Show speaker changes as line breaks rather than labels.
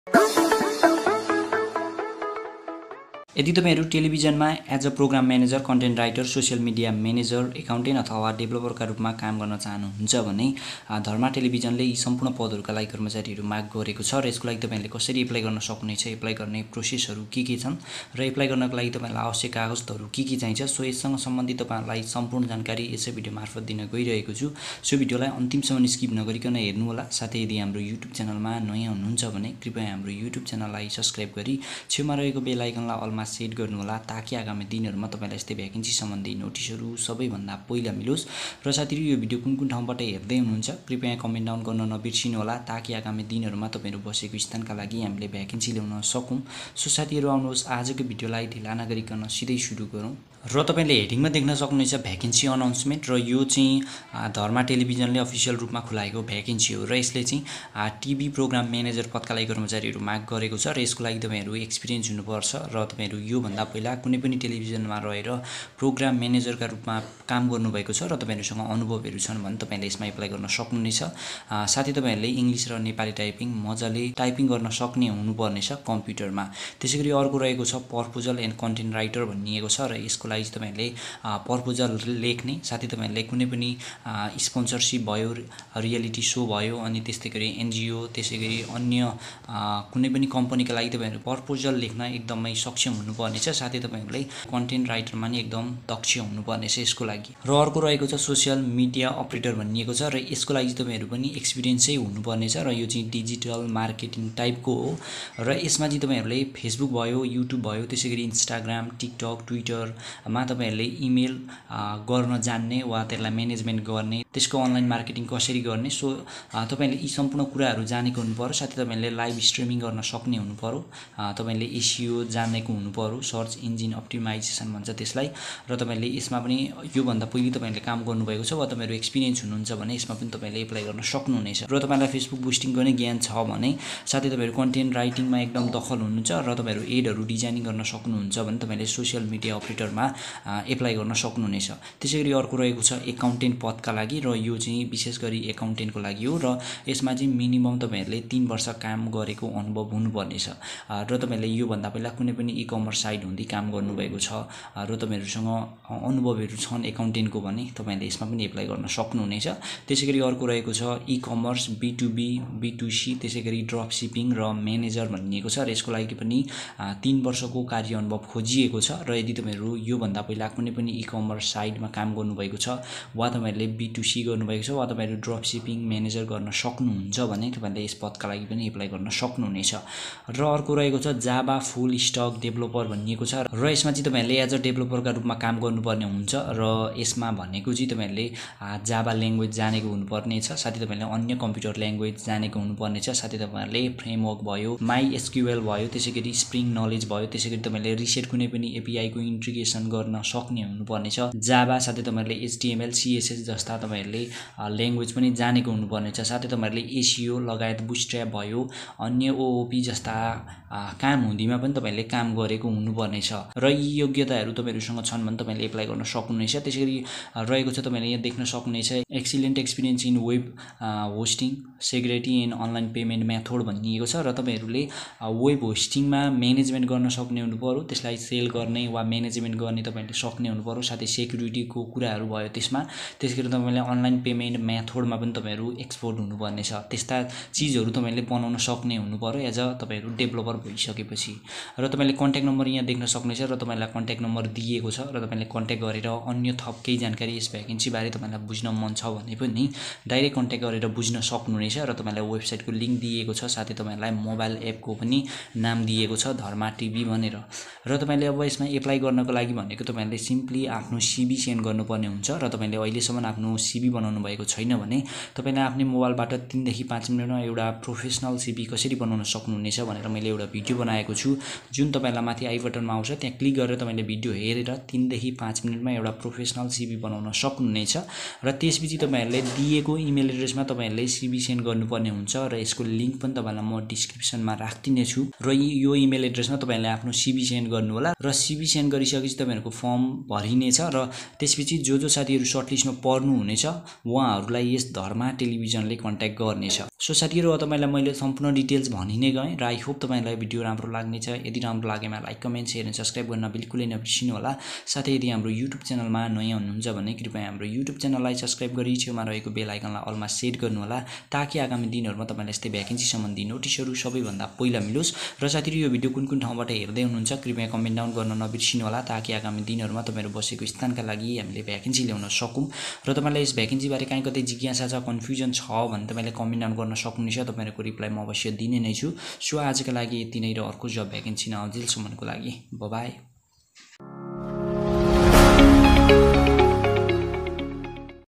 यदि तपाईहरु टेलिभिजनमा as a program manager, content writer, social media manager, accountant अथवा डेभलपरका रूपमा काम गर्न चाहनुहुन्छ भने धर्मा टेलिभिजनले यी सम्पूर्ण पदहरुका लागि कर्मचारीहरु माग गरेको छ र यसको लागि तपाईहरुले कसरी एप्लाई गर्न सक्नुहुनेछ, एप्लाई गर्ने प्रोसेसहरु के छन् र एप्लाई गर्नको लागि तपाईलाई आवश्यक कागजहरु के चाहिन्छ, सो यससँग सम्बन्धित तपाईहरुलाई सम्पूर्ण जानकारी यसै भिडियो मार्फत दिन गइरहेको छु। सो भिडियोलाई अन्तिमसम्म स्किप नगरिकन हेर्नु होला। साथै यदि हाम्रो YouTube च्यानलमा नयाँ हुनुहुन्छ भने कृपया हाम्रो YouTube च्यानललाई सब्स्क्राइब गरी छेउमा रहेको बेल आइकनलाई अलमा सेट गर्नु होला ताकि आगामी दिनहरुमा तपाईलाई यस्तै भ्याकेन्सी सम्बन्धी नोटिसहरु सबैभन्दा पहिला मिलोस्। र साथीहरु यो भिडियो कुन ठाउँबाट हेर्दै हुनुहुन्छ कृपया कमेन्ट डाउन गर्न नबिर्सिनु होला ताकि आगामी दिनहरुमा तपाईहरु बसेको स्थानका लागि हामीले भ्याकेन्सी ल्याउन सकौं। सो साथीहरु आउनुहोस् आजको भिडियोलाई ढिला नगरिकन सिधै सुरु गरौं। र तपाईले हेडिङमा देख्न सक्नुहुन्छ भ्याकेन्सी अनाउन्समेन्ट र यो चाहिँ धर्मा टेलिभिजनले अफिसियल रूपमा खुलाएको भ्याकेन्सी हो र यसले चाहिँ टिभी प्रोग्राम म्यानेजर पदका लागि कर्मचारीहरु माग गरेको छ र यसको लागि तपाईहरु एक्सपिरियन्स हुनुपर्छ र तपाईहरु यो भन्दा पहिला कुनै पनि टेलिभिजनमा रहेर प्रोग्राम म्यानेजरका रूपमा काम गर्नुभएको छ र तपाईहरुसँग अनुभवहरु छन् भने तपाईले यसमा एप्लाई गर्न सक्नुहुनेछ। साथै तपाईहरुले इंग्लिश र नेपाली टाइपिङ मजाले टाइपिङ गर्न सक्ने हुनुपर्नेछ कम्प्युटरमा। त्यसैगरी अर्को रहेको छ प्रपोजल एन्ड कन्टेन्ट राइटर भनिएको छ र यसको लागि तपाईहरुले प्रपोजल लेख्ने, साथै तपाईहरुले कुनै पनि स्पोन्सरशिप भयो, रियालिटी शो भयो, अनि त्यस्तैगरी एनजीओ, त्यसैगरी अन्य कुनै पनि कम्पनीका लागि तपाईहरु प्रपोजल लेख्न एकदमै सक्षम हुनुपर्नेछ। साथै तपाईहरुले कन्टेन्ट राइटरमा नि एकदम दक्ष हुनुपर्नेछ यसको लागि। र अर्को रहेको छ सोशल मिडिया अपरेटर भनिएको छ र यसको लागि तपाईहरु पनि एक्सपिरियन्सै हुनुपर्नेछ र यो चाहिँ डिजिटल मार्केटिङ टाइपको हो र यसमा चाहिँ तपाईहरुले फेसबुक भयो, युट्युब भयो, त्यसैगरी इन्स्टाग्राम, टिकटक, ट्विटर मा तपाईहरुले इमेल गर्न जान्ने वा त्यसलाई म्यानेजमेन्ट गर्ने, त्यसको अनलाइन मार्केटिङ कसरी गर्ने, सो तपाईले यी सम्पूर्ण कुराहरु जानेको हुनुपर्यो। साथै तपाईले लाइभ स्ट्रिमिङ गर्न सक्ने हुनुपर्यो, तपाईले एसईओ जानेको हुनुपर्यो, सर्च इन्जिन अप्टिमाइजेसन भन्छ त्यसलाई, र तपाईले यसमा पनि यो भन्दा पहिले तपाईले काम गर्नुभएको छ वा तपाईहरु एक्सपिरियन्स हुनुहुन्छ भने यसमा पनि तपाईले एप्लाई गर्न सक्नुहुनेछ। र तपाईलाई फेसबुक बुस्टिङ गर्ने ज्ञान छ भने, साथै तपाईहरु कन्टेन्ट राइटिङमा एकदम दखल हुनुहुन्छ र तपाईहरु एडहरु डिजाइनिङ गर्न सक्नुहुन्छ भने तपाईले सोशल मिडिया अपरेटरमा एप्लाई गर्न सक्नुहुनेछ। त्यसैगरी अर्को रहेको छ एकाउन्टेन्ट पदका लागि र यो चाहिँ विशेष गरी एकाउन्टेन्टको लागि हो र यसमा चाहिँ मिनिमम तपाईहरुले 3 वर्ष काम गरेको अनुभव हुनुपर्नेछ र तपाईले यो भन्दा पहिला कुनै पनि ई-कमर्स साइट हुँदै काम गर्नुभएको छ र तपाईहरुसँग अनुभवहरु छन् एकाउन्टेन्टको भने तपाईले यसमा पनि एप्लाई गर्न सक्नुहुनेछ। त्यसैगरी अर्को रहेको छ ई-कमर्स, B2B, B2C, त्यसैगरी ड्रप शिपिङ र म्यानेजर भनिएको छ र यसको लागि पनि 3 वर्षको कार्य अनुभव खोजिएको छ र यदि तपाईहरु यो भन्दा पहिला कुनै पनि ई-कमर्स साइटमा काम गर्नुभएको छ वा तपाईहरुले B2C गर्नुभएको छ वा तपाईहरु ड्रप शिपिङ म्यानेजर गर्न सक्नुहुन्छ भने तपाईले यस पदका लागि पनि एप्लाई गर्न सक्नुहुनेछ। र अर्को रहेको छ जावा फुल स्टक डेभलपर भनिएको छ र यसमा चाहिँ तपाईहरुले एज अ डेभलपरका रूपमा काम गर्नुपर्ने हुन्छ र यसमा भनेको चाहिँ तपाईहरुले जावा ल्याङ्ग्वेज जानेको हुनुपर्नेछ, साथै तपाईहरुले अन्य कम्प्युटर ल्याङ्ग्वेज जानेको हुनुपर्नेछ, साथै तपाईहरुले फ्रेमवर्क भयो, MySQL भयो, त्यसैगरी स्प्रिङ नलेज भयो, त्यसैगरी तपाईहरुले रिसेट कुनै पनि एपीआई को इन्टिग्रेसन गर्न सक्ने हुनुपर्नेछ, जावा, साथै तपाईहरुले HTML, CSS जस्ता तपाईहरुले ल्याङ्ग्वेज पनि जानेको हुनुपर्नेछ, साथै तपाईहरुले एसईओ लगायत बुटस्ट्र्याप भयो, अन्य ओओपी जस्ता काम हुँदिमा पनि तपाईहरुले काम गरेको हुनुपर्नेछ र यी योग्यताहरु तपाईहरुसँग छन् भने तपाईले एप्लाई गर्न सक्नुहुनेछ। त्यसैगरी रहेको छ तपाईले यहाँ देख्न सक्नुहुनेछ excellent experience in web hosting, security and online payment method भनिएको छ र तपाईहरुले वेब होस्टिङमा म्यानेजमेन्ट गर्न सक्ने हुनुपर्यो, त्यसलाई सेल गर्ने वा म्यानेजमेन्ट गर्ने तपाईले सक्ने हुनुपर्यो, साथै सेक्युरिटीको कुराहरु भयो त्यसमा। त्यसैगरी तपाईले अनलाइन पेमेन्ट मेथडमा पनि तपाईहरु एक्सपर्ट हुनुपर्नेछ, त्यस्ता चीजहरु तपाईले बनाउन सक्ने हुनुपर्यो एज अ तपाईहरु डेभलपर भइसकेपछि। र तपाईले कन्ट्याक्ट नम्बर यहाँ देख्न सक्नुहुन्छ र तपाईलाई कन्ट्याक्ट नम्बर दिएको छ र तपाईले कन्ट्याक्ट गरेर अन्य थप केही जानकारी यस भ्याकेन्सी बारे तपाईलाई बुझ्न मन छ भने पनि डाइरेक्ट कन्ट्याक्ट गरेर बुझ्न सक्नुहुनेछ र तपाईलाई वेबसाइटको लिंक दिएको छ, साथै तपाईलाई मोबाइल एपको पनि नाम दिएको छ धर्मा टिभी भनेर। र तपाईले अब यसमा एप्लाई गर्नको लागि भनेको तपाईले सिम्पली आफ्नो सीवी सेन्ड गर्नुपर्ने हुन्छ र तपाईले अहिलेसम्म आफ्नो सीवी बनाउनु भएको छैन भने तपाईले आफ्नो मोबाइलबाट 3 देखि 5 मिनेटमा एउटा प्रोफेसनल सीवी कसरी बनाउन सक्नुहुनेछ भनेर मैले एउटा भिडियो बनाएको छु, जुन तपाईलाई माथि आई बटनमा आउँछ, त्यहाँ क्लिक गरेर तपाईले भिडियो हेरेर 3 देखि 5 मिनेटमा एउटा प्रोफेसनल सीवी बनाउन सक्नुहुनेछ र त्यसपछि तपाईहरुले दिएको इमेल एड्रेसमा तपाईहरुले सीवी सेन्ड गर्नुपर्ने हुन्छ र यसको लिंक पनि तपाईलाई म डिस्क्रिप्सनमा राख्दिने छु र यो इमेल एड्रेसमा तपाईहरुले आफ्नो सीवी सेन्ड गर्नु होला र सीवी सेन्ड गरिसकेपछि तपाईहरुको फर्म भरिनेछ र त्यसपछि जो साथीहरु सर्टलिस्टमा पर्नुहुनेछ उहाँहरुलाई यस धर्मा टेलिभिजनले कन्ट्याक्ट गर्नेछ। सो साथीहरु तपाईलाई मैले सम्पूर्ण डिटेल्स भनि नै गएँ र आई होप तपाईलाई भिडियो राम्रो लाग्नेछ। यदि राम्रो लागेमा like comment share and subscribe गर्न बिल्कुलै नबिर्सिनु होला। साथै यदि हाम्रो युट्युब च्यानलमा नयाँ हुनुहुन्छ भने कृपया हाम्रो युट्युब च्यानललाई सब्स्क्राइब गरी छेउमा रहेको बेल आइकनलाई अलमा सेट गर्नु होला ताकि आगामी दिनहरुमा तपाईलाई यस्तै भ्याकेन्सी सम्बन्धी नोटिसहरु सबैभन्दा पहिला मिलोस्। र साथीहरु यो भिडियो कुन ठाउँबाट हेर्दै हुनुहुन्छ कृपया कमेन्ट डाउन गर्न नबिर्सिनु होला ताकि आगामी दिनहरुमा तपाईहरु बसेको स्थानका लागि हामीले भ्याकेन्सी ल्याउन सकौं। र तपाईलाई यस भ्याकेन्सी बारे काहीँ कतै जिज्ञासा छ कन्फ्युजन छ भने तपाईले कमेन्ट डाउन गर्न सक्नुहुनेछ। तपाईहरुको रिप्लाई म अवश्य दिने नै छु। सो आजका लागि यति नै र अर्को जब भ्याकेन्सी नआउन्जेलसम्मको लागि बाइ बाइ।